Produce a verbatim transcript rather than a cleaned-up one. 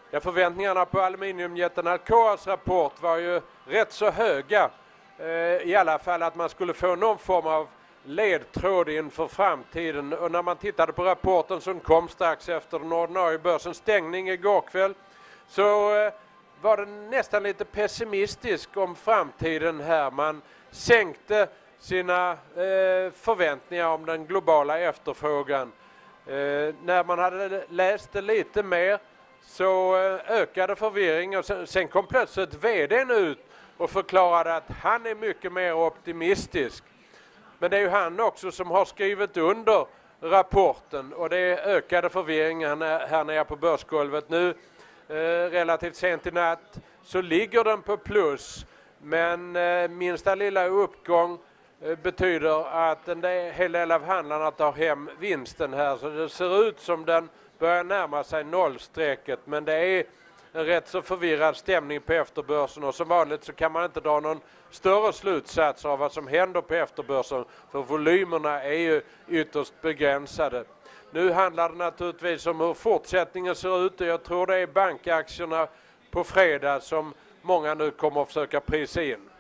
Ja, förväntningarna på aluminiumjätten Alcoas rapport var ju rätt så höga. Eh, I alla fall att man skulle få någon form av ledtråd inför framtiden. Och när man tittade på rapporten som kom strax efter den ordinarie börsens stängning igår kväll, så eh, var det nästan lite pessimistisk om framtiden här. Man sänkte sina eh, förväntningar om den globala efterfrågan. Eh, när man hade läst det lite mer så eh, ökade förvirringen, och sen, sen kom plötsligt vdn ut och förklarade att han är mycket mer optimistisk. Men det är ju han också som har skrivit under rapporten, och det ökade förvirringen här nere på börsgolvet nu. Eh, relativt sent i natt så ligger den på plus, men eh, minsta lilla uppgång eh, betyder att en del, hel del av handlarna tar hem vinsten här, så det ser ut som den börjar närma sig nollstrecket, men det är en rätt så förvirrad stämning på efterbörsen, och som vanligt så kan man inte dra någon större slutsats av vad som händer på efterbörsen, för volymerna är ju ytterst begränsade. Nu handlar det naturligtvis om hur fortsättningen ser ut, och jag tror det är bankaktierna på fredag som många nu kommer att försöka prisa in.